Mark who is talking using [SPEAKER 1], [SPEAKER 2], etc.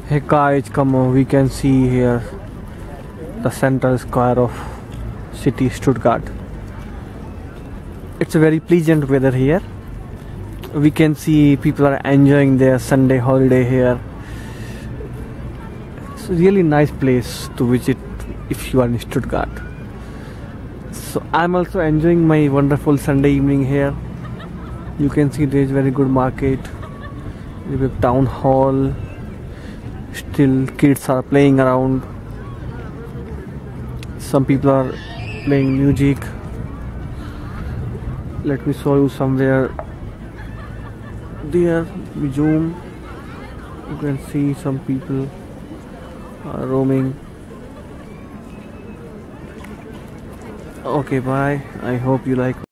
[SPEAKER 1] Hey guys, come on, we can see here the central square of city Stuttgart. It's a very pleasant weather here. We can see people are enjoying their Sunday holiday here. It's a really nice place to visit if you are in Stuttgart. So I'm also enjoying my wonderful Sunday evening here. You can see there is very good market, there is a town hall. Still kids are playing around. Some people are playing music. Let me show you somewhere. There we zoom. You can see some people are roaming. Okay, bye. I hope you like